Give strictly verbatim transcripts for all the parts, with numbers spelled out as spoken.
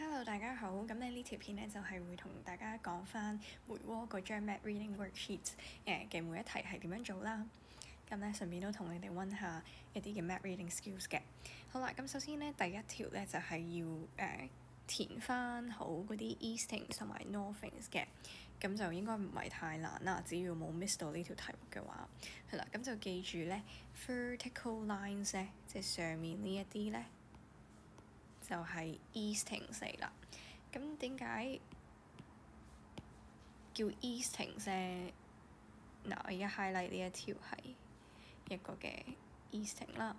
Hello，大家好。咁咧呢條片咧就係、是、會同大家講翻梅窩嗰張 Map Reading Worksheet 誒嘅每一題係點樣做啦。咁咧順便都同你哋溫下一啲嘅 Map Reading Skills 嘅。好啦，咁首先咧第一條咧就係、是、要誒、呃、填翻好嗰啲 Eastings 同埋 Northings 嘅。咁就應該唔係太難啦，只要冇 miss 到呢條題目嘅話，係啦。咁就記住咧 vertical lines 咧，即係上面呢一啲咧。就係 Eastings 嚟啦。咁點解叫 Eastings 咧？嗱，我而家 highlight 呢一條係一個嘅 Easting 啦。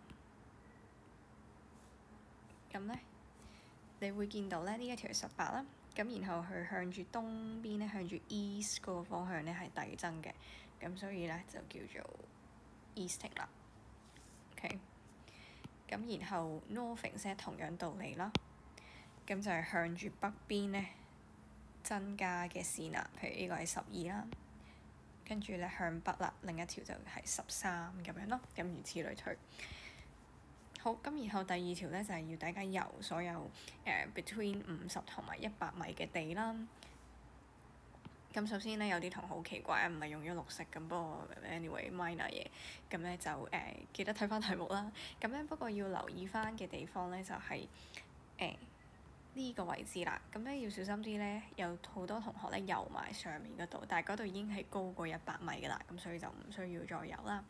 咁咧，你會見到咧呢一條係十八啦。咁然後佢向住東邊咧，向住 East 嗰個方向咧係遞增嘅。咁所以咧就叫做 Easting 啦。OK。咁然後 Northings 咧同樣道理啦。咁就係向住北邊咧增加嘅線啦，譬如呢個係十二啦，跟住咧向北啦，另一條就係十三咁樣咯，咁如此類推。好，咁然後第二條咧就係、是、要大家游所有誒、uh, between 五十同埋一百米嘅地啦。咁首先咧有啲同學好奇怪啊，唔係用咗綠色咁，不過 anyway minor 嘢，咁咧就誒、uh, 記得睇翻題目啦。咁咧不過要留意翻嘅地方咧就係、是、誒。Uh, 呢個位置啦，咁咧要小心啲咧，有好多同學咧游埋上面嗰度，但係嗰度已經係高過一百米㗎啦，咁所以就唔需要再游啦。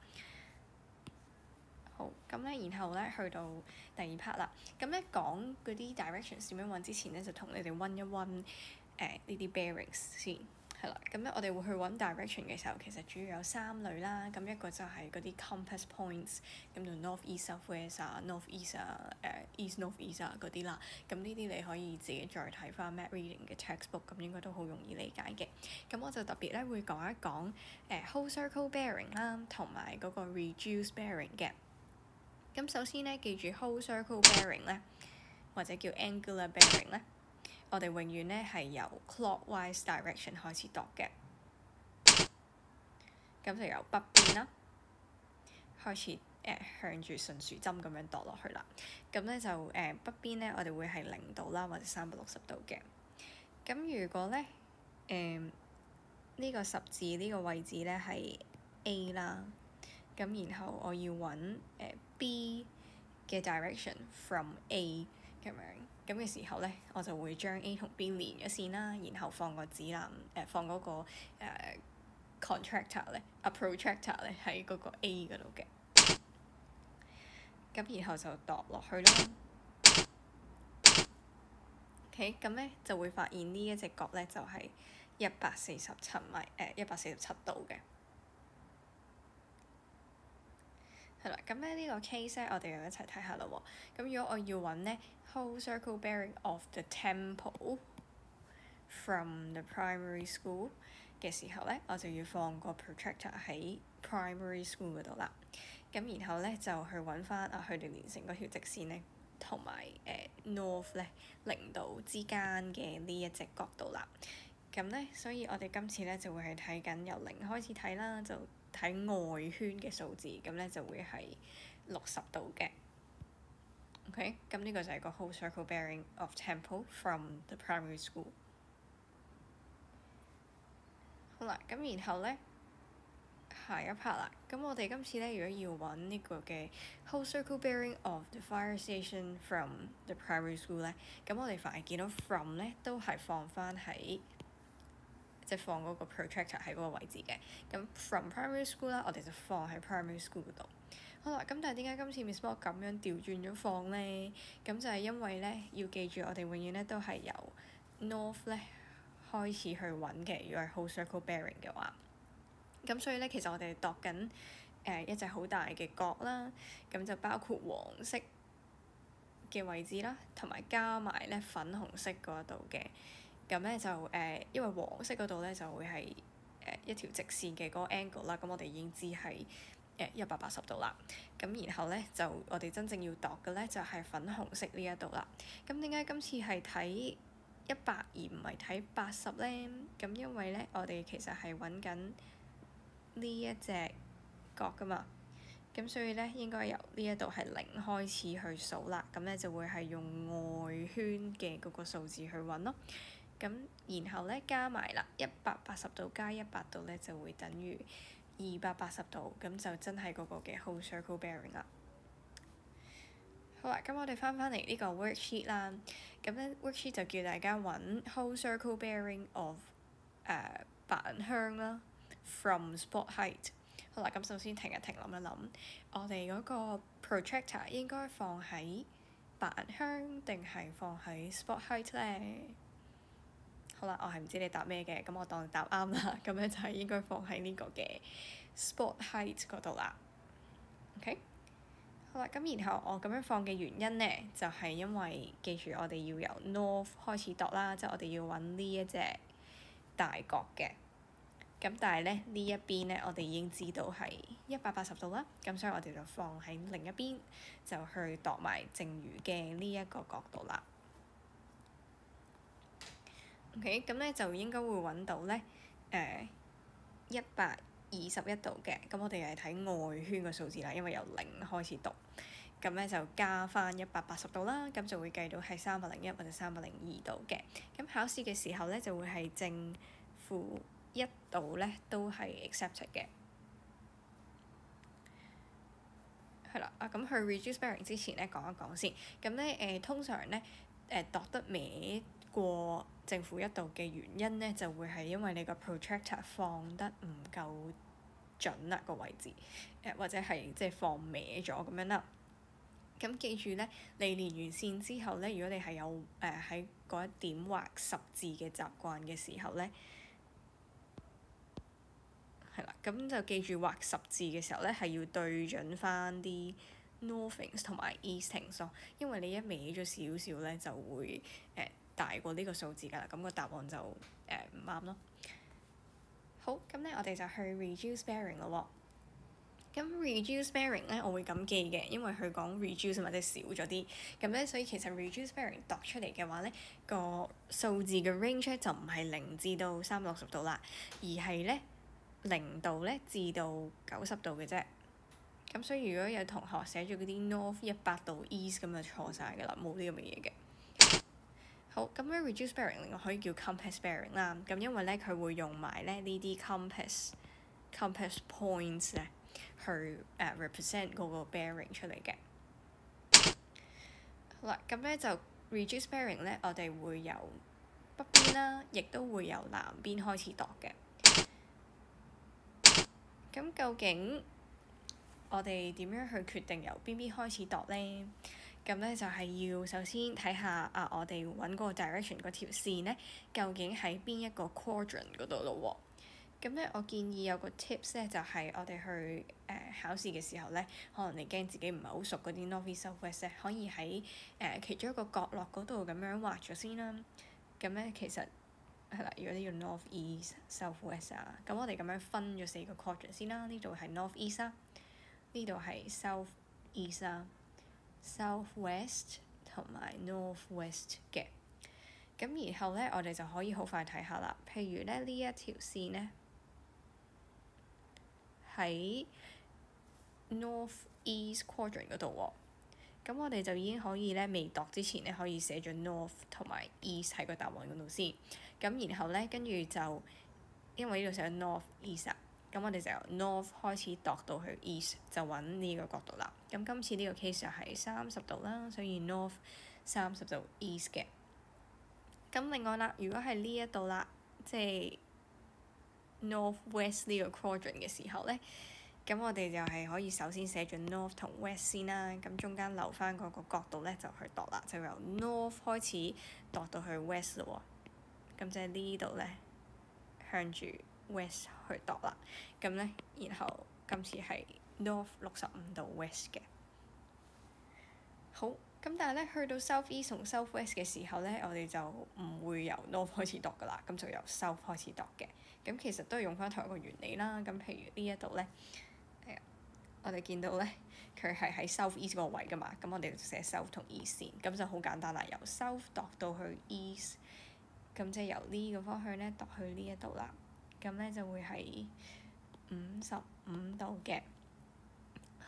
好，咁咧然後咧去到第二 part 啦，咁咧講嗰啲 directions 點樣揾之前咧，就同你哋溫一溫誒呢啲 bearings 先。係啦，咁咧我哋會去揾 direction 嘅時候，其實主要有三類啦。咁一個就係嗰啲 compass points，咁就 north east south west 啊，north east 啊，誒、uh, east north east 啊嗰啲啦。咁呢啲你可以自己再睇翻 map reading 嘅 textbook，咁應該都好容易理解嘅。咁我就特別咧會講一講誒、uh, whole circle bearing 啦，同埋嗰個 reduced bearing 嘅。咁首先咧，記住 whole circle bearing 咧，或者叫 angular bearing 咧。我哋永遠咧係由 clockwise direction 開始度嘅，咁就由北邊啦，開始誒、呃、向住順樹針咁樣度落去啦。咁咧就誒、呃、北邊咧，我哋會係零度啦，或者三百六十度嘅。咁如果咧誒呢、呃這個十字呢個位置咧係 A 啦，咁然後我要揾誒、呃、B 嘅 direction from A 咁樣。咁嘅時候咧，我就會將 A 同 B 連咗線啦，然後放個指南誒、呃，放嗰、那個誒、呃、contractor 咧，啊 protractor 咧喺嗰個 A 嗰度嘅。咁然後就度落去啦。OK，咁咧就會發現呢一隻角咧就係一百四十七米誒，一百四十七度嘅。係啦，咁咧呢個 case 咧，我哋又一齊睇下啦喎。咁如果我要揾咧 whole circle bearing of the temple from the primary school 嘅時候咧，我就要放個 protractor 喺 primary school 嗰度啦。咁然後咧就去揾翻啊，佢哋連成嗰條直線咧，同埋誒 north 咧零度之間嘅呢一隻角度啦。咁咧，所以我哋今次咧就會係睇緊由零開始睇啦，就睇外圈嘅數字，咁咧就會係六十度嘅。OK，咁呢個就係個 whole circle bearing of temple from the primary school。好啦，咁然後咧下一 part 啦，咁我哋今次咧如果要揾呢個嘅 whole circle bearing of the fire station from the primary school 咧，咁我哋凡係見到 from 咧都係放翻喺即係放嗰個 protractor 喺嗰個位置嘅。咁 from primary school 啦，我哋就放喺 primary school 嗰度。好啦，咁但係點解今次 Miss 幫我咁樣調轉咗放咧？咁就係因為咧要記住，我哋永遠咧都係由 north 咧開始去揾嘅。如果係 whole circle bearing 嘅話，咁所以咧其實我哋度緊誒、呃、一隻好大嘅角啦，咁就包括黃色嘅位置啦，同埋加埋咧粉紅色嗰度嘅。咁咧就誒、呃，因為黃色嗰度咧就會係誒、呃、一條直線嘅嗰個 angle 啦，咁我哋已經知係誒一百八十度啦。咁然後咧就我哋真正要度嘅咧就係、是、粉紅色呢一度啦。咁點解今次係睇一百而唔係睇八十咧？咁因為咧我哋其實係揾緊呢一隻角噶嘛。 咁所以咧應該由呢一度係零開始去數啦，咁咧就會係用外圈嘅嗰個數字去揾咯。咁然後咧加埋啦，一百八十度加一百度咧就會等於二百八十度，咁就真係嗰個嘅 whole circle bearing 啦。好啦，咁我哋翻返嚟呢個 worksheet 啦，咁咧 worksheet 就叫大家揾 whole circle bearing of 誒、uh, 板香啦 from spot height。好啦，咁首先停一停，諗一諗，我哋嗰個 protractor 應該放喺板香定係放喺 spot height 咧？好啦，我係唔知你答咩嘅，咁我當你答啱啦，咁咧就係應該放喺呢個嘅 spot height 嗰度啦。OK， 好啦，咁然後我咁樣放嘅原因咧，就係、是、因為記住我哋要由 north 開始度啦，即、就、係、是、我哋要揾呢一隻大角嘅。咁但係咧呢一邊咧，我哋已經知道係一百八十度啦，咁所以我哋就放喺另一邊，就去度埋剩餘嘅呢一個角度啦。OK， 咁咧就應該會揾到咧誒一百二十一度嘅，咁我哋又係睇外圈個數字啦，因為由零開始度，咁咧就加翻一百八十度啦，咁就會計到係三百零一或者三百零二度嘅。咁考試嘅時候咧就會係正負一度咧都係 accepted 嘅。係啦，啊咁去 reduce bearing 之前咧講一講先。咁咧誒通常咧誒度得歪過正負一度嘅原因咧，就會係因為你個 protractor 放得唔夠準啦個位置，誒、呃、或者係即係放歪咗咁樣啦。咁記住咧，你連完線之後咧，如果你係有誒喺嗰一點畫十字嘅習慣嘅時候咧。係啦，咁就記住畫十字嘅時候咧，係要對準翻啲 northings 同埋 eastings 咯，因為你一歪咗少少咧，就會誒、呃、大過呢個數字㗎啦，咁、那個答案就誒唔啱咯。好，咁咧我哋就去 reduce bearing 咯喎。咁 reduce bearing 咧，我會咁記嘅，因為佢講 reduce 或者少咗啲，咁咧所以其實 reduce bearing 度出嚟嘅話咧，個數字嘅 range 就唔係零至到三百六十度啦，而係咧。零度咧至到九十度嘅啫，咁所以如果有同學寫住嗰啲 north 一百度 east 咁就錯晒㗎啦，冇呢咁嘅嘢嘅。好，咁咧 reduce bearing 另外可以叫 compass bearing 啦，咁因為咧佢會用埋咧呢啲 compass compass points 咧去誒、uh, represent 嗰個 bearing 出嚟嘅。好啦，咁咧就 reduce bearing 咧，我哋會由北邊啦，亦都會由南邊開始度嘅。咁究竟我哋點樣去決定由邊邊開始度咧？咁咧就係要首先睇下啊，我哋揾嗰個 direction 嗰條線咧，究竟喺邊一個 quadrant 嗰度咯喎？咁咧，我建議有個 tips 咧，就係、是、我哋去誒、呃、考試嘅時候咧，可能你驚自己唔係好熟嗰啲 north east south west 咧，可以喺誒、呃、其中一個角落嗰度咁樣畫咗先啦。咁咧其實〜係啦，如果你要 north east south west 啊，咁我哋咁樣分咗四個 quadrant 先啦。呢度係 north east 啦，呢度係 south east 啦，south west 同埋 north west 嘅。咁然後咧，我哋就可以好快睇下啦。譬如咧，呢一條線咧喺 north east quadrant 嗰度喎。咁我哋就已經可以咧，未度之前咧，可以寫咗 north 同埋 east 喺個答案嗰度先。咁然後咧，跟住就因為呢度寫咗 north east 啊，咁我哋就由 north 開始度到去 east，就揾呢個角度啦。咁今次呢個 case 就係三十度啦，所以 north 三十度 east 嘅。咁另外啦，如果係呢一度啦，即係 north west 呢個 quadrant 嘅時候咧。咁我哋就係可以首先寫住 north 同 west 先啦，咁中間留翻嗰個角度咧就去度啦，就由 north 開始度到去 west 咯喎。咁即係呢度咧向住 west 去度啦。咁咧，然後今次係 north 六十五度 west 嘅。好，咁但係咧去到 south east 同 south west 嘅時候咧，我哋就唔會由 north 開始度噶啦，咁就由 south 開始度嘅。咁其實都係用翻同一個原理啦。咁譬如呢一度咧。我哋見到咧，佢係喺 south east 個位噶嘛，咁我哋就寫 south 同 east 先，咁就好簡單啦。由 south 度到去 east，咁即係由呢個方向咧度去呢一度啦。咁咧就會係五十五度嘅。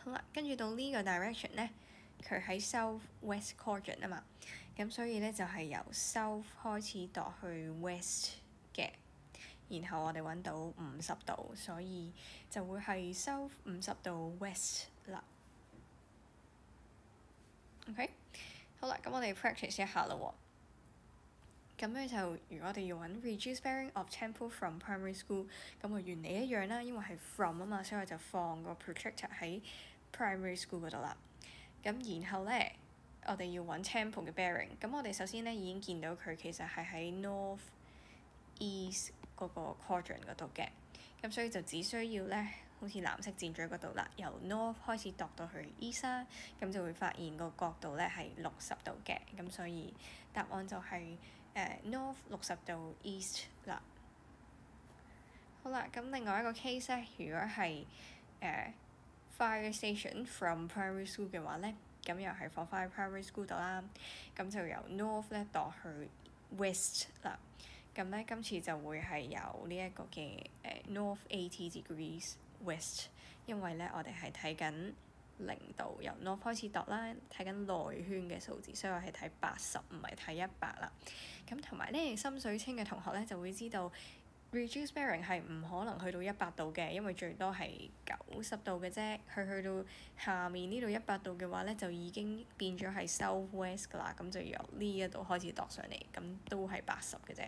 好啦，跟住到呢個 direction 咧，佢喺 south west quadrant 啊嘛，咁所以咧就係、是、由 south 開始度去 west 嘅，然後我哋揾到五十度，所以就會係 south 五十度 west 啦。OK， 好啦，咁我哋 practice 一下啦喎。咁咧就如果我哋要揾 reduced bearing of temple from primary school， 咁個原理一樣啦，因為係 from 啊嘛，所以我就放個 protractor 喺 primary school 嗰度啦。咁然後咧，我哋要揾 temple 嘅 bearing， 咁我哋首先咧已經見到佢其實係喺 north east 嗰個 quadrant 嗰度嘅，咁所以就只需要咧，好似藍色箭嘴嗰度啦，由 north 開始度到去 east 啦，咁就會發現個角度咧係六十度嘅，咁所以答案就係、是。誒、uh, north 六十度 east 啦。好啦，咁另外一個 case 咧，如果係誒、uh, fire station from primary school 嘅話咧，咁又係放翻喺 primary school 度啦。咁就由 north 咧度去 west 啦。咁咧今次就會係由呢一個嘅誒、uh, north eighty degrees west， 因為咧我哋係睇緊零度由 north 開始度啦，睇緊內圈嘅數字，所以我係睇八十，唔係睇一百啦。咁同埋咧，心水清嘅同學咧就會知道 reduced bearing 係唔可能去到一百度嘅，因為最多係九十度嘅啫。佢去到下面呢度一百度嘅話咧，就已經變咗係 south west 噶啦，咁就由呢一度開始度上嚟，咁都係八十嘅啫。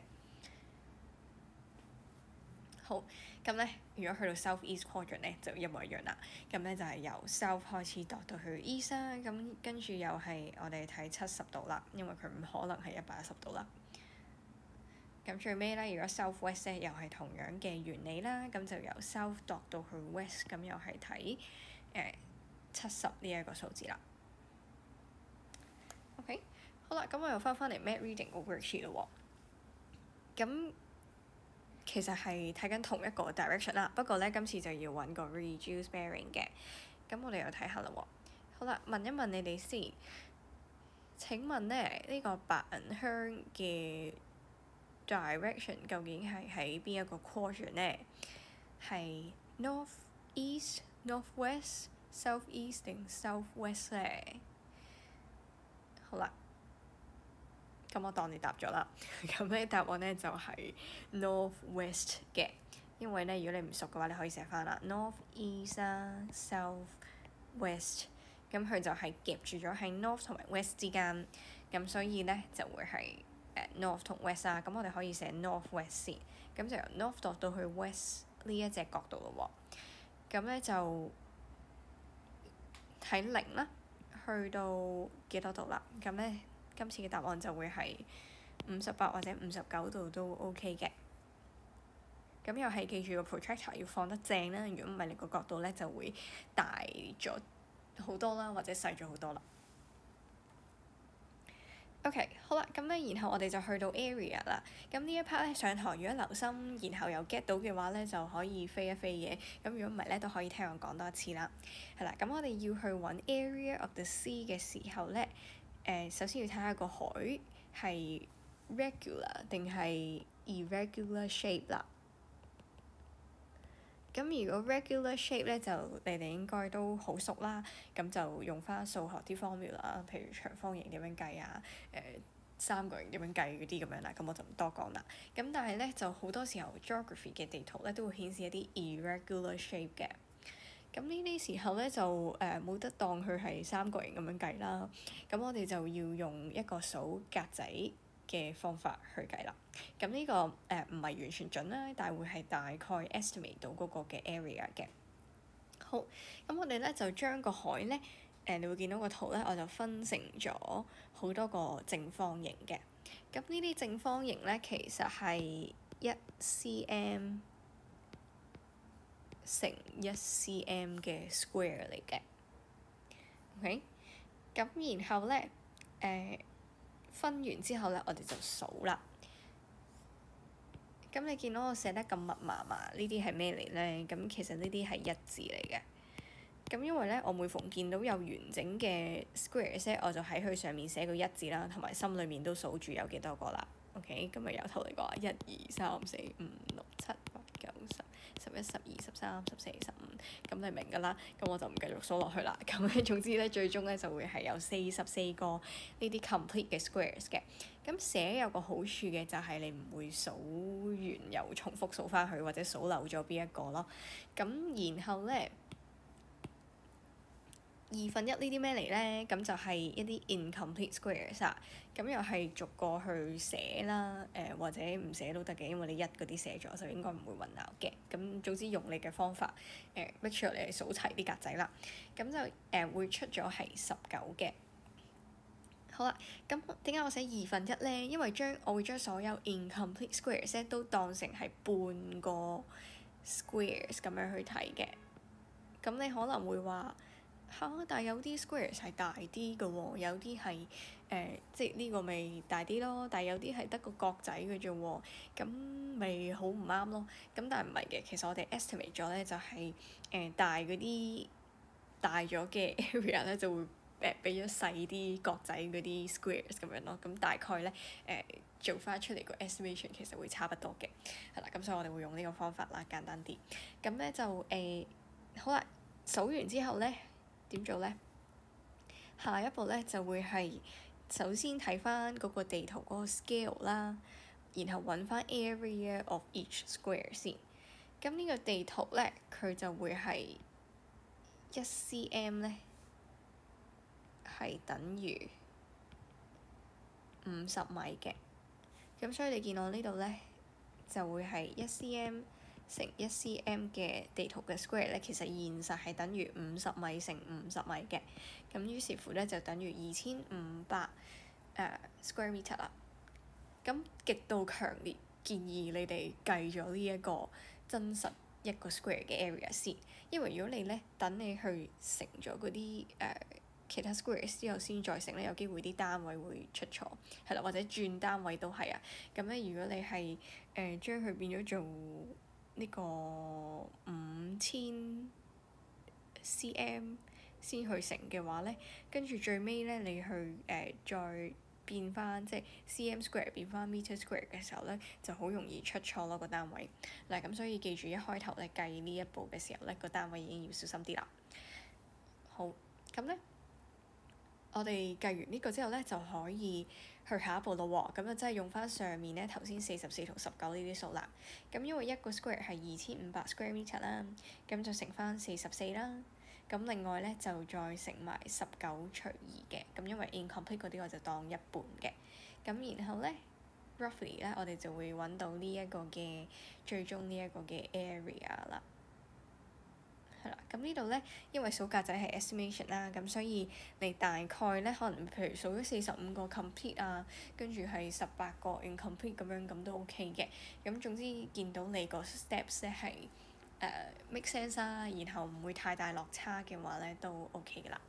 好，咁咧，如果去到 south east quadrant 咧，就一模一樣啦。咁咧就係由 south 開始度到去 east 啦，咁跟住又係我哋睇七十度啦，因為佢唔可能係一百一十度啦。咁最尾咧，如果 south west 咧，又係同樣嘅原理啦，咁就由 south 度到去 west， 咁又係睇誒七十呢一個數字啦。OK， 好啦，咁我又翻返嚟 Mad Reading 個 worksheet 咯喎。咁其實係睇緊同一個 direction 啦，不過咧今次就要揾個 reduced bearing 嘅。咁我哋又睇下啦喎。好啦，問一問你哋先。請問咧，呢、這個白銀香嘅 direction 究竟係喺邊一個 quadrant 咧？係 north east、north west、south east 定 south west 咧？好啦。咁我當你答咗啦，咁咧答案咧就係、是、north west 嘅，因為咧如果你唔熟嘅話，你可以寫翻啦 north east 啊 south west， 咁佢就係夾住咗喺 north 同埋 west 之間，咁所以咧就會係誒、uh, north 同 west 啊，咁我哋可以寫 north west 先，咁就由 north 度到去 west 呢一隻角度咯喎，咁咧就睇零啦，去到幾多度啦，咁咧。今次嘅答案就會係五十八或者五十九度都 OK 嘅。咁又係記住個 protractor 要放得正啦，如果唔係你個角度咧就會大咗好多啦，或者細咗好多啦。OK， 好啦，咁咧然後我哋就去到 area 啦。咁呢一 part 咧上堂如果留心，然後又 get 到嘅話咧就可以飛一飛嘅。咁如果唔係咧都可以聽我講多一次啦。係啦，咁我哋要去揾 area of the sea 嘅時候咧。誒、呃，首先要睇下個海係 regular 定係 irregular shape 啦。咁如果 regular shape 咧，就你哋應該都好熟啦。咁就用翻數學啲 formula 啦，譬如長方形點樣計啊，誒、呃、三角形點樣計嗰啲咁樣啦。咁我就唔多講啦。咁但係咧，就好多時候 geography 嘅地圖咧都會顯示一啲 irregular shape 嘅。咁呢啲時候咧就誒冇、呃、得當佢係三角形咁樣計啦，咁我哋就要用一個數格仔嘅方法去計啦。咁呢、這個誒唔係完全準啦，但係會係大概 estimate 到嗰個嘅 area 嘅。好，咁我哋咧就將個海咧誒、呃，你會見到個圖咧，我就分成咗好多個正方形嘅。咁呢啲正方形咧其實係一 cm。乘一 cm 嘅 square 嚟嘅，OK，咁然後咧，誒、呃、分完之後咧，我哋就數啦。咁你見到我寫得咁密麻麻，呢啲係咩嚟咧？咁其實呢啲係一字嚟嘅。咁因為咧，我每逢見到有完整嘅 square 咧，我就喺佢上面寫個一字啦，同埋心裡面都數住有幾多個啦。OK，咁咪由頭嚟講，一二三四五六七八九十、十一、十二、十三、十四、十五，咁你明㗎啦。咁我就唔繼續數落去啦。咁總之咧，最終咧就會係有四十四個呢啲 complete 嘅 squares 嘅。咁寫有個好處嘅就係你唔會數完又重複數翻去，或者數漏咗邊一個咯。咁然後咧，二分一呢啲咩嚟咧？咁就係一啲 incomplete squares 啊。咁又係逐個去寫啦，誒、呃、或者唔寫都得嘅，因為你一嗰啲寫咗就應該唔會混淆嘅。咁總之用你嘅方法，誒、呃、make sure 你係數齊啲格仔啦。咁就誒、呃、會出咗係十九嘅。好啦，咁點解我寫二分一咧？因為將我會將所有 incomplete squares 咧都當成係半個 squares 咁樣去睇嘅。咁你可能會話嚇、啊，但係有啲 squares 係大啲嘅喎，有啲係誒，即係呢個咪大啲咯，但係有啲係得個角仔嘅啫喎，咁咪好唔啱咯。咁但係唔係嘅，其實我哋 estimate 咗咧就係、是、誒、呃、大嗰啲大咗嘅 area 咧就會誒俾咗細啲角仔嗰啲 squares 咁樣咯。咁大概咧誒、呃、做翻出嚟個 estimation 其實會差不多嘅，係啦。咁所以我哋會用呢個方法啦，簡單啲。咁咧就誒、呃、好啦，數完之後咧點做咧？下一步咧就會係首先睇翻嗰個地圖嗰個 scale 啦，然後揾翻 area of each square 先。咁呢個地圖咧，佢就會係一 cm 咧，係等於五十米嘅。咁所以你見我呢度咧，就會係一 cm 乘一 cm 嘅地圖嘅 square 咧，其實現實係等於五十米乘五十米嘅。咁於是乎咧，就等於二千五百誒 square meter 啦。咁極度強烈建議你哋計咗呢一個真實一個 square 嘅 area 先，因為如果你咧等你去乘咗嗰啲誒其他 squares 之後先再乘咧，有機會啲單位會出錯，係啦，或者轉單位都係啊。咁咧，如果你係誒、呃、將佢變咗做呢個五千 cm 先去乘嘅話咧，跟住最尾咧你去誒、呃、再變翻即係 cm square 變翻 meter square 嘅時候咧，就好容易出錯咯個單位。嗱，咁所以記住一開頭咧計呢一步嘅時候咧，個單位已經要小心啲啦。好，咁咧我哋計完呢個之後咧，就可以去下一步咯喎。咁啊，即係用翻上面咧頭先四十四同十九呢啲數啦。咁因為一個 square 係二千五百 square meter 啦，咁就乘翻四十四啦。咁另外咧就再乘埋十九除二嘅，咁因為 incomplete 嗰啲我就當一半嘅。咁然後咧 roughly 咧我哋就會揾到呢一個嘅最終呢一個嘅 area 啦。係啦，咁呢度咧因為數格仔係 estimation 啦，咁所以你大概咧可能譬如數咗四十五個 complete 啊，跟住係十八個 incomplete 咁樣，咁都 OK 嘅。咁總之見到你個 steps 咧係誒、uh, make sense 啊，然後唔會太大落差嘅話咧，都 OK 㗎啦。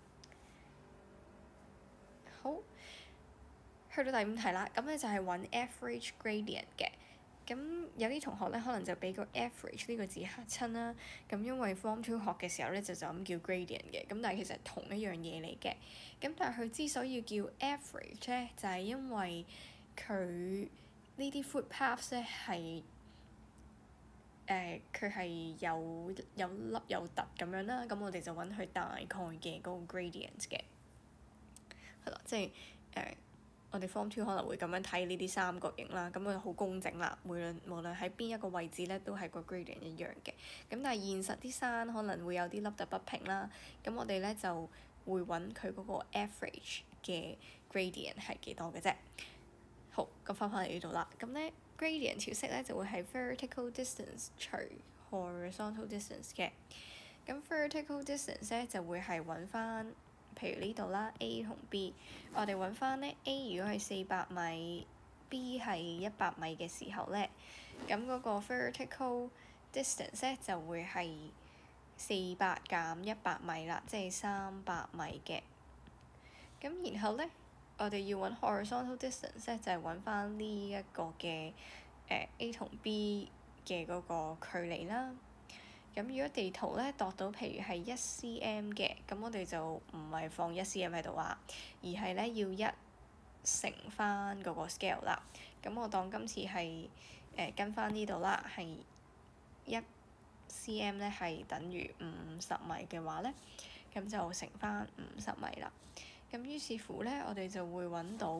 好，去到第五題啦，咁咧就係揾 average gradient 嘅。咁有啲同學咧可能就俾個 average 呢個字嚇親啦。咁因為 form two 學嘅時候咧就就咁叫 gradient 嘅，咁但係其實係同一樣嘢嚟嘅。咁但係佢之所以叫 average 咧，就係、是、因為佢呢啲 footpaths 咧係誒佢係有有凹有凸咁樣啦，咁我哋就揾佢大概嘅嗰個 gradient 嘅，係啦，即係誒、呃、我哋 form two 可能會咁樣睇呢啲三角形啦，咁佢好工整啦，無論無論喺邊一個位置咧都係個 gradient 一樣嘅。咁但係現實啲山可能會有啲凹凸不平啦，咁我哋咧就會揾佢嗰個 average 嘅 gradient 係幾多嘅啫。好，咁翻返嚟呢度啦，咁咧。gradient 條式咧就會係 vertical distance 除 horizontal distance 嘅。咁 vertical distance 咧就會係揾翻，譬如呢度啦 A 同 B， 我哋揾翻咧 A 如果係四百米 ，B 係一百米嘅時候咧，咁嗰個 vertical distance 咧就會係四百減一百米啦，即係三百米嘅。咁然後咧。我哋要揾 horizontal distance 咧，就係揾翻呢一個嘅誒、呃、A 同 B 嘅嗰個距離啦。咁如果地圖咧度到譬如係一 cm 嘅，咁我哋就唔係放一 cm 喺度啊，而係咧要一乘翻嗰個 scale 啦。咁我當今次係誒、呃、跟翻呢度啦，係一 cm 咧係等於五十米嘅話咧，咁就乘翻五十米啦。咁於是乎咧，我哋就會揾到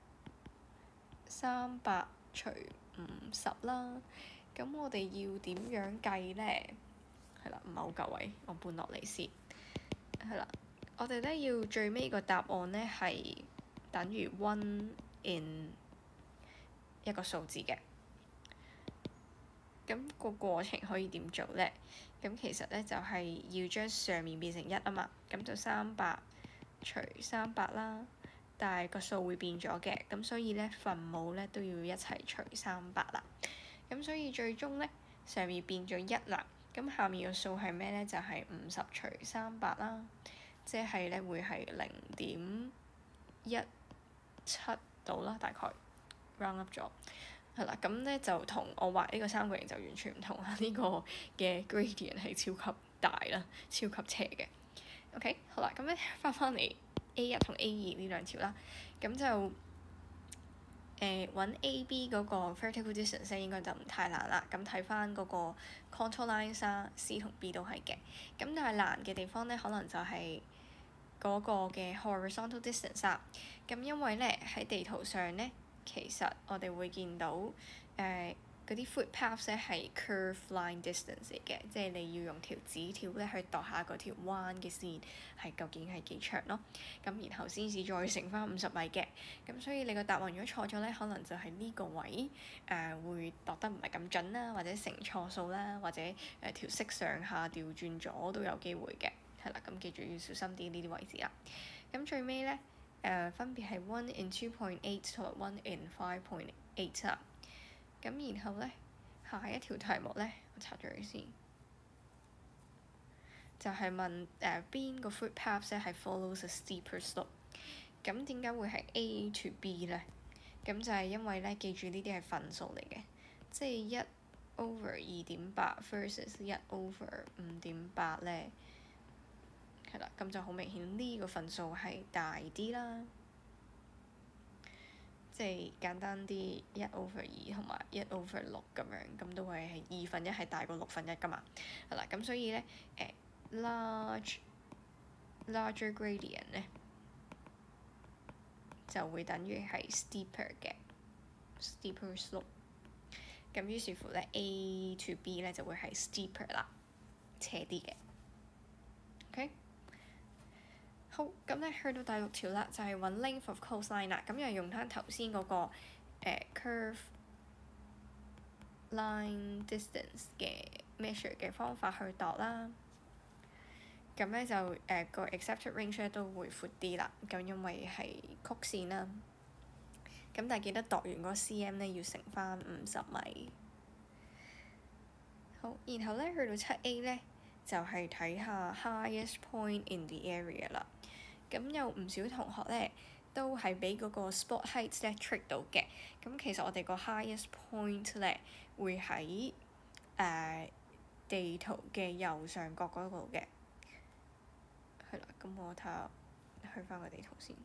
三百除五十啦。咁我哋要點樣計咧？係啦，唔係好夠位，我搬落嚟先。係啦，我哋咧要最尾個答案咧係等於 one in 一個數字嘅。咁個過程可以點做咧？咁其實咧就係要將上面變成一啊嘛，咁就三百除三百啦。但係個數會變咗嘅，咁所以咧分母咧都要一齊除三百啦。咁所以最終咧上面變咗一啦，咁下面個數係咩咧？就係五十除三百啦，即係咧會係零點一七度啦，大概 round up 咗。係啦，咁咧就同我畫呢個三角形就完全唔同啦。呢、這個嘅 gradient 係超級大啦，超級斜嘅。OK， 好啦，咁咧翻返嚟 A 一同 A 二呢兩條啦，咁就誒揾、呃、A B 嗰個 vertical distance 應該就唔太難啦。咁睇翻嗰個 contour lines 啦 ，C 同 B 都係嘅。咁但係難嘅地方咧，可能就係嗰個嘅 horizontal distance 啦。咁因為咧喺地圖上咧，其實我哋會見到誒嗰啲 footpaths 咧係 curve line distance 嚟嘅，即係你要用條紙條咧去度下嗰條彎嘅線係究竟係幾長咯。咁然後先至再乘翻五十米嘅。咁所以你個答案如果錯咗咧，可能就係呢個位誒、呃、會度得唔係咁準啦，或者乘錯數啦，或者誒、呃、條色上下調轉咗都有機會嘅。係啦，咁記住要小心啲呢啲位置啦。咁最尾咧。誒、uh, 分別係 one in two point eight 同埋 one in five point eight 啦。咁然後咧，下一條題目咧，我查咗佢先，就係、是、問誒邊、uh, 個 footpath 咧係 follows a steeper slope。咁點解會係 A to B 咧？咁就係因為咧，記住呢啲係分數嚟嘅，即係一 over 二點八 versus 一 over 五點八咧。係啦，咁就好明顯呢個分數係大啲啦，即係簡單啲一 over 二同埋一 over 六咁樣，咁都係係二分一係大過六分一噶嘛。係啦，咁所以咧誒、呃、large larger gradient 咧就會等於係 steeper 嘅 steeper slope。咁於是乎咧 A to B 咧就會係 steeper 啦，斜啲嘅。OK。好，咁咧去到第六條啦，就係、是、揾 length of coastline 啦。咁又用翻頭先嗰個、呃、curve line distance 嘅 measure 嘅方法去度啦。咁咧就誒、呃、個 accepted range 咧都會闊啲啦。咁因為係曲線啦。咁但係記得度完嗰個 cm 咧要乘翻五十米。好，然後咧去到七 A 咧就係、是、睇下 highest point in the area 啦。咁有唔少同學咧都係俾嗰個 spot heights 咧 trick 到嘅。咁其實我哋個 highest point 咧會喺誒、呃、地圖嘅右上角嗰度嘅。係啦，咁我睇下去翻個地圖先。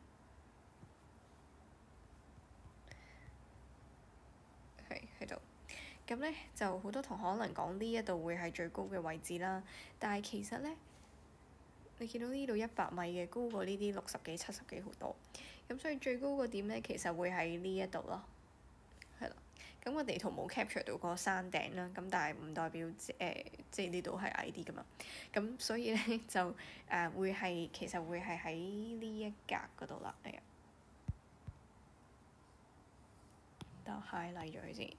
係喺度。咁咧就好多同學可能講呢一度會係最高嘅位置啦，但係其實咧。你見到呢度一百米嘅高過呢啲六十幾、七十幾好多，咁所以最高個點咧其實會喺呢一度咯，係啦。咁個地圖冇 capture 到個山頂啦，咁但係唔代表誒、呃、即係呢度係矮啲噶嘛。咁所以咧就誒、呃、會係其實會係喺呢一格嗰度啦。哎呀，等我 highlight 咗佢先。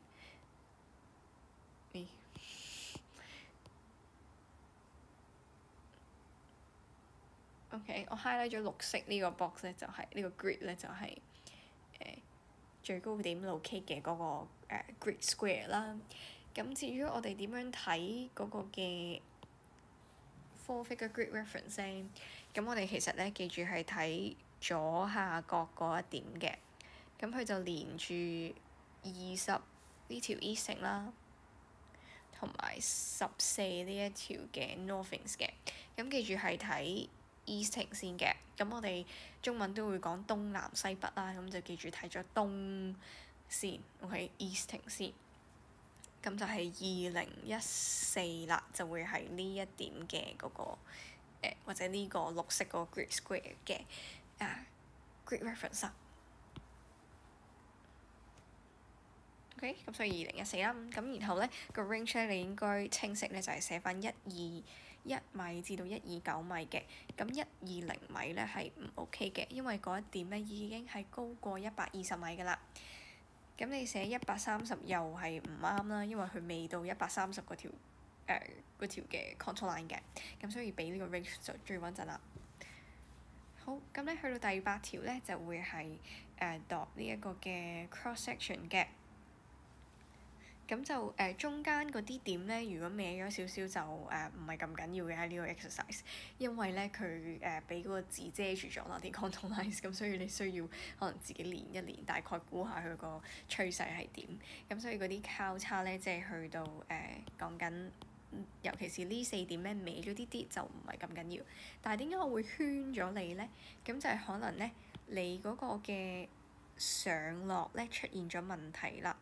咦？OK，我 highlight 咗綠色呢個 box 咧，就係、是、呢個 grid 咧，就係、是、誒、呃、最高點 locate 嘅嗰、那個、呃、grid square 啦。咁至於我哋點樣睇嗰個嘅 four figure grid reference 咧？咁我哋其實咧記住係睇左下角嗰一點嘅。咁佢就連住二十呢條 easting 啦，同埋十四呢一條嘅 northings 嘅。咁記住係睇 easting 先嘅，咁我哋中文都會講東南西北啦，咁就記住睇咗東先，OK，easting 先。咁咁就係二零一四啦，就會係呢一點嘅嗰、個、呃、或者呢個綠色嗰個 grid square 嘅啊 grid reference 啦。OK，咁所以二零一四啦，咁然後咧個 range 咧你應該清晰咧就係寫翻一二一米至到一二九米嘅，咁一二零米咧係唔 OK 嘅，因為嗰一點咧已經係高過一百二十米噶啦。咁你寫一百三十又係唔啱啦，因為佢未到一百三十嗰條誒嗰條嘅 contour line 嘅，咁所以俾呢個 range 就最穩陣啦。好，咁咧去到第八條咧就會係誒度呢一個嘅 cross section 嘅。咁就誒、呃、中間嗰啲點咧，如果歪咗少少就誒唔係咁緊要嘅喺呢個 exercise，因為咧佢誒俾嗰個字遮住咗啦啲 contour lines，咁所以你需要可能自己練一練，大概估下佢個趨勢係點。咁所以嗰啲交叉咧，即係去到誒講緊，尤其是呢四點咧歪咗啲啲就唔係咁緊要。但係點解我會圈咗你咧？咁就係可能咧你嗰個嘅上落咧出現咗問題啦。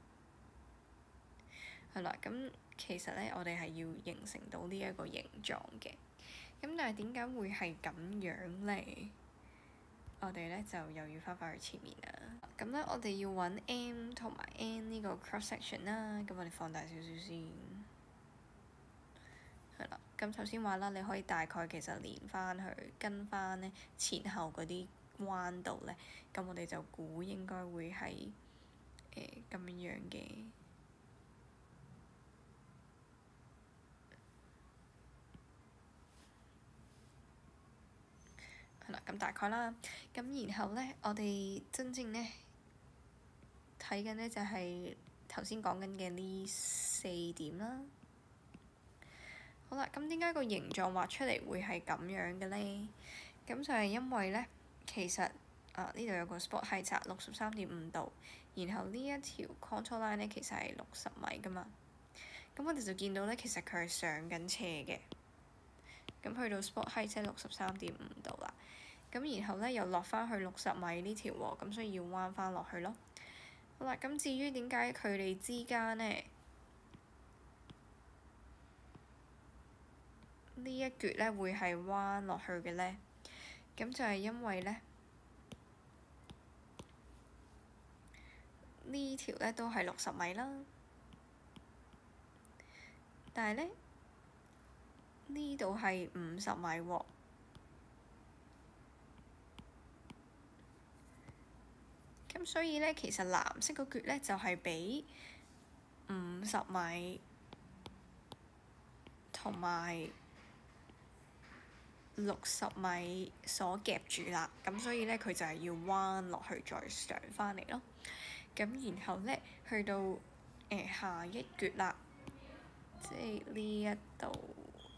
係啦，咁其實咧，我哋係要形成到呢一個形狀嘅。咁但係點解會係咁樣咧？我哋咧就又要翻返去前面啦。咁咧，我哋要揾 M 同埋 N 呢個 cross section 啦。咁我哋放大少少先。係啦，咁頭先話啦，你可以大概其實連翻去跟翻咧前後嗰啲彎度咧，咁我哋就估應該會係誒咁樣嘅。係啦，咁大概啦，咁然後咧，我哋真正咧睇緊咧就係頭先講緊嘅呢四點啦。好啦，咁點解個形狀畫出嚟會係咁樣嘅咧？咁就係因為咧，其實啊呢度有個 spot height 六十三點五度，然後呢一條 contour line 咧其實係六十米噶嘛。咁我哋就見到咧，其實佢係上緊斜嘅。咁去到 spot height 即係六十三點五度啦。咁然後咧又落翻去六十米呢條喎，咁所以要彎翻落去咯。好啦，咁至於點解佢哋之間咧呢一橛咧會係彎落去嘅咧？咁就係因為咧呢條咧都係六十米啦，但係咧呢度係五十米喎。咁所以咧，其實藍色嗰橛咧就係俾五十米同埋六十米所夾住啦。咁所以咧，佢就係要彎落去再上翻嚟咯。咁然後咧，去到誒、呃、下一橛啦，即係呢一度。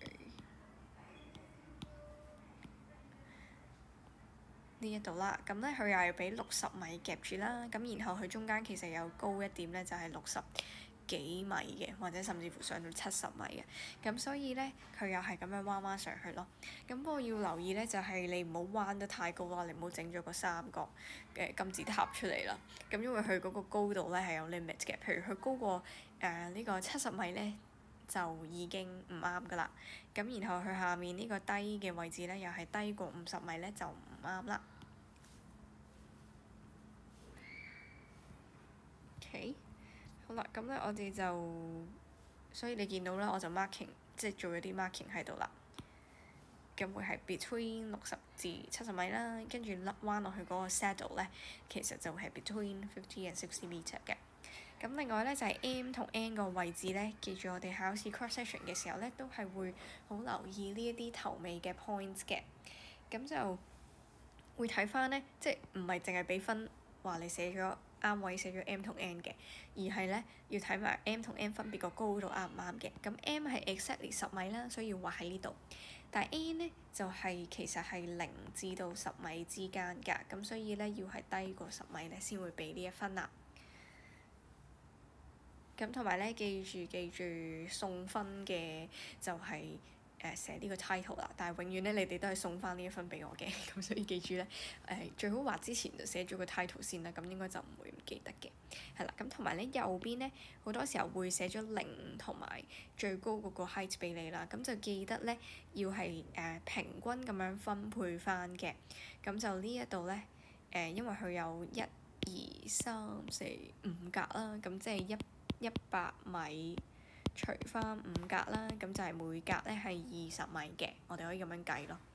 呢一度啦，咁咧佢又係俾六十米夾住啦，咁然後佢中間其實有高一點咧，就係六十幾米嘅，或者甚至乎上到七十米嘅，咁所以咧佢又係咁樣彎彎上去咯。咁不過要留意咧，就係、是、你唔好彎得太高啦，你唔好整咗個三角嘅金字塔出嚟啦。咁因為佢嗰個高度咧係有 limit 嘅，譬如佢高過誒、呃這個、呢個七十米咧，就已經唔啱噶啦。咁然後佢下面呢個低嘅位置咧，又係低過五十米咧，就唔啱啦。OK，好啦，咁咧我哋就，所以你見到啦，我就 marking，即係做咗啲 marking 喺度啦。咁會係 between 六十至七十米啦，跟住甩彎落去嗰個 saddle 咧，其實就係 between fifty and sixty meter 嘅。咁另外咧就係、是、M 同 N 個位置咧，記住我哋考試 cross section 嘅時候咧，都係會好留意呢一啲頭尾嘅 points 嘅。咁就會睇翻咧，即係唔係淨係俾分話你寫咗啱位寫咗 M 同 N 嘅，而係咧要睇埋 M 同 N 分別個高度啱唔啱嘅。咁 M 係 exactly 十米啦，所以要畫喺呢度。但係 N 咧就係、是、其實係零至到十米之間㗎，咁所以咧要係低過十米咧先會俾呢一分啦。咁同埋咧，記住記住送分嘅就係誒寫呢個 title 啦，但係永遠咧你哋都係送翻呢一分俾我嘅，咁所以記住咧誒、呃、最好畫之前就寫咗個 title 先啦，咁應該就唔會唔記得嘅。係啦，咁同埋咧右邊咧好多時候會寫咗零同埋最高嗰個 height 俾你啦，咁就記得咧要係誒、呃、平均咁樣分配翻嘅。咁就呢一度咧誒，因為佢有一二三四五格啦，咁即係一一百米。除翻五格啦，咁就係每格咧係二十米嘅，我哋可以咁樣計咯。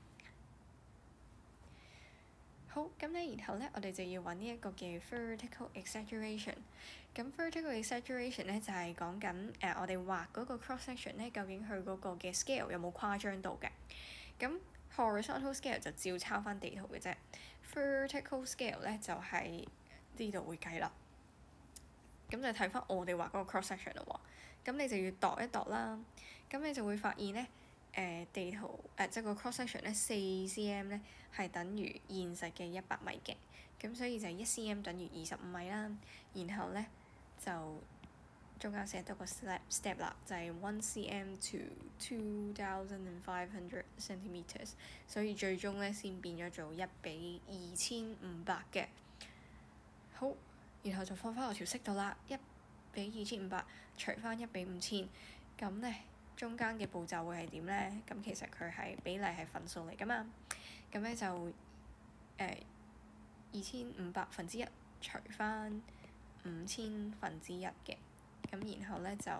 好，咁咧，然後咧，我哋就要揾呢一個嘅 vertical exaggeration。咁 vertical exaggeration 咧就係講緊誒，我哋畫嗰個 cross section 咧，究竟佢嗰個嘅 scale 有冇誇張到嘅？咁 horizontal scale 就照抄翻地圖嘅啫 ，vertical scale 咧就係呢度會計啦。咁就睇翻我哋畫嗰個 cross section 咯喎。咁你就要度一度啦，咁你就會發現咧，誒、呃、地圖誒即係個 cross section 咧四 cm 咧係等於現實嘅一百米嘅，咁所以就一 cm 等於二十五米啦。然後咧就中間寫多個 step step 啦，就係 one cm to two thousand and five hundred centimeters， 所以最終咧先變咗做一比二千五百嘅。好，然後就放翻落條式度啦，一比二千五百除翻一比五千，咁咧中間嘅步驟會係點咧？咁其實佢係比例係分數嚟噶嘛，咁咧就誒二千五百分之一除翻五千分之一嘅，咁然後咧就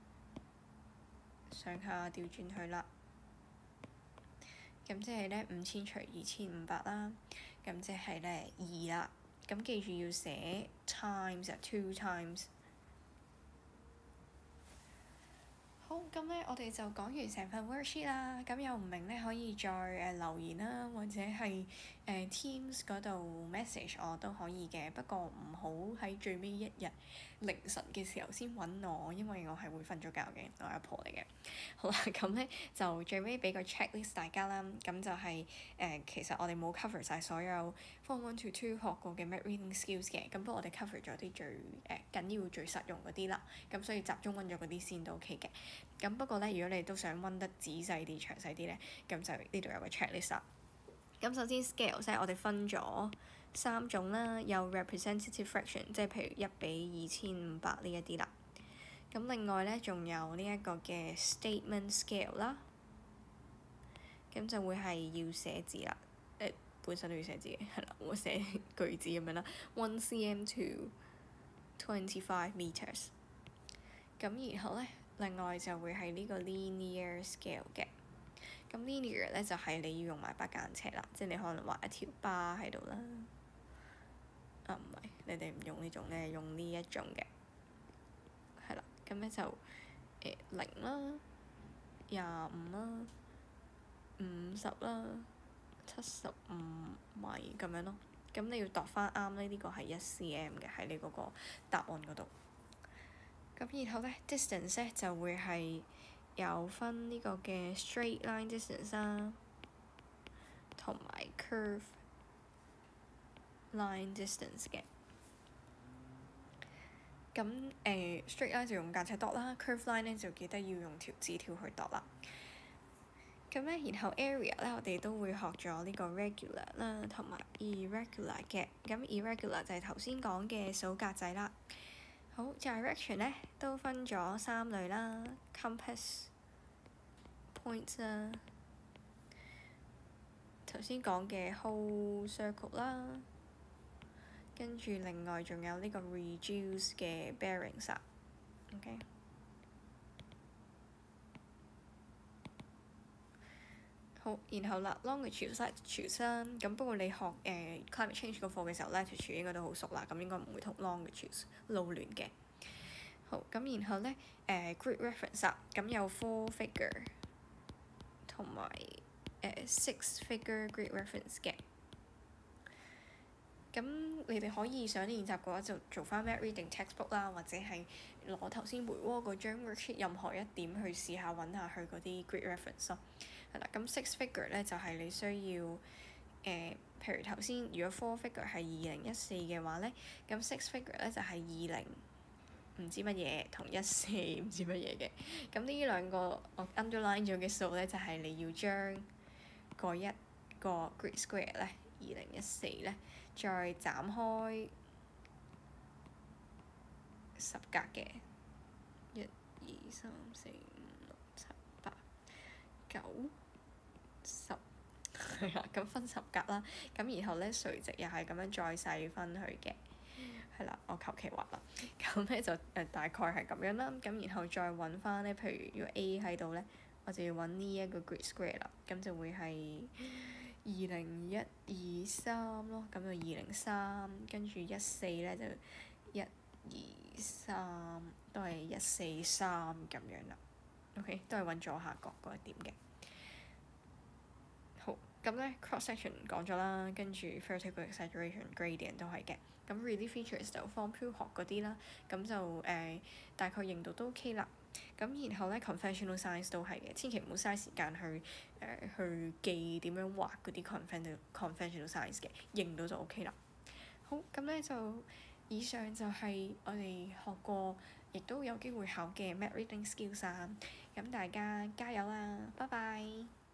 上下調轉去啦。咁即係咧五千除二千五百啦，咁即係咧二啦。咁記住要寫 times 啊 two times。好，咁咧我哋就講完成份 worksheet 啦。咁有唔明咧可以再誒、呃、留言啦，或者係誒、呃、Teams 嗰度 message 我都可以嘅。不過唔好喺最尾一日凌晨嘅時候先揾我，因為我係會瞓咗覺嘅，我係阿婆嚟嘅。好啦，咁咧就最尾俾個 checklist 大家啦。咁就係、是、誒、呃，其實我哋冇 cover 晒所有 form one to two 學過嘅 math reading skills 嘅。咁不過我哋 cover 咗啲最誒、呃、緊要、最實用嗰啲啦。咁所以集中溫咗嗰啲先都 OK 嘅。咁不過咧，如果你都想溫得仔細啲、詳細啲咧，咁就呢度有個 checklist 啦。咁首先 scales 咧，我哋分咗三種啦，有 representative fraction，即係譬如一比二千五百呢一啲啦。咁另外咧，仲有呢一個嘅 statement scale 啦。咁就會係要寫字啦，誒、呃、本身都要寫字嘅，係啦，我寫句子咁樣啦。one cm to twenty-five meters。咁然後咧。另外就會係呢個 linear scale 嘅，咁 linear 咧就係、是、你要用埋把間尺啦，即係你可能畫一條 bar 喺度啦。啊唔係，你哋唔用呢種咧，用呢一種嘅，係啦，咁咧就誒零啦、廿五啦、五十啦、七十五米咁樣咯。咁你要度翻啱咧，呢、這個係一 cm 嘅喺你嗰個答案嗰度。咁然後咧 distance 咧就會係有分呢個嘅 straight line distance 啦，同埋 curve line distance 嘅。咁誒、呃、straight line 就用間尺度啦 curve line 咧就記得要用條紙條去度啦。咁咧，然後 area 咧，我哋都會學咗呢個 regular 啦，同埋 irregular 嘅。咁 irregular 就係頭先講嘅數格仔啦。好 direction 咧都分咗三類啦 compass points 啦，頭先講嘅 whole circle 啦，跟住另外仲有呢個 reduce 嘅 bearings 啊 OK。好，然後啦，longitude、latitude 啦，咁不過你學誒、呃、climate change 個課嘅時候，latitude 應該都好熟啦，咁應該唔會同 longitude 撈亂嘅。好，咁然後咧誒、呃、grid reference 啊，咁有 four figure 同埋誒 six figure grid reference 嘅。咁你哋可以想練習嘅話，就做翻 math reading textbook 啦，或者係攞頭先梅窩嗰張 worksheet 任何一點去試下揾下佢嗰啲 grid reference 咯。係啦，咁 six figure 咧就係、是、你需要誒、呃，譬如頭先如果 four figure 係二零一四嘅話咧，咁 six figure 咧就係二零唔知乜嘢同一四唔知乜嘢嘅。咁呢兩個我 underline 咗嘅數咧，就係、是、你要將嗰一個 grid square 咧，二零一四咧，再斬開十格嘅，一、二、三、四、五、六、七、八、九、十，係啦，咁分十格啦。咁然後咧垂直又係咁樣再細分佢嘅。係啦，我求其畫啦，咁咧就誒、呃、大概係咁樣啦，咁然後再揾翻咧，譬如如果 A 喺度咧，我就要揾呢一個 grid square 啦，咁就會係二零一二三咯，咁就二零三，跟住一四咧就一二三，都係一四三咁樣啦。OK，都係揾左下角嗰一點嘅。好，咁咧 cross section 講咗啦，跟住 vertical exaggeration gradient 都係嘅。咁 relief features 就 form two 學嗰啲啦，咁就誒、呃、大概認到都 OK 啦。咁然後咧 conventional size 都係嘅，千祈唔好嘥時間去誒、呃、去記點樣畫嗰啲 conventional conventional size 嘅，認到就 OK 啦。好，咁咧就以上就係我哋學過，亦都有機會考嘅 math reading skills 啊。咁大家加油啦，拜拜。